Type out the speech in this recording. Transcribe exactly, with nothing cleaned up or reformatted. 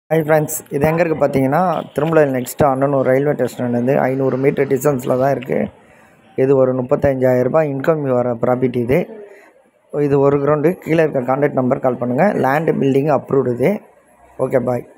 Hi friends, இது எங்கே இருக்குது பார்த்தீங்கன்னா, திருமலையில் நெக்ஸ்ட்டு அண்ணனூர் ரயில்வே ஸ்டேஷன்லேருந்து ஐநூறு மீட்டர் டிஸ்டன்ஸில் தான் இருக்குது. இது ஒரு முப்பத்தஞ்சாயிரரூபா இன்கம் வர ப்ராப்பர்ட்டி இது. இது ஒரு கிரவுண்டு. கீழே இருக்க கான்டாக்ட் நம்பர் கால் பண்ணுங்கள். லேண்டு பில்டிங் அப்ரூவ்டு இது. ஓகே, பாய்.